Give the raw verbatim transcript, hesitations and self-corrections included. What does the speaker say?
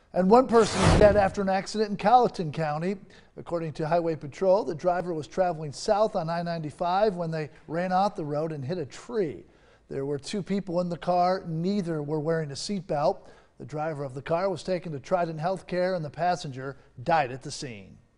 And one person is dead after an accident in Colleton County. According to Highway Patrol, the driver was traveling south on I ninety-five when they ran off the road and hit a tree. There were two people in the car. Neither were wearing a seatbelt. The driver of the car was taken to Trident Healthcare and the passenger died at the scene.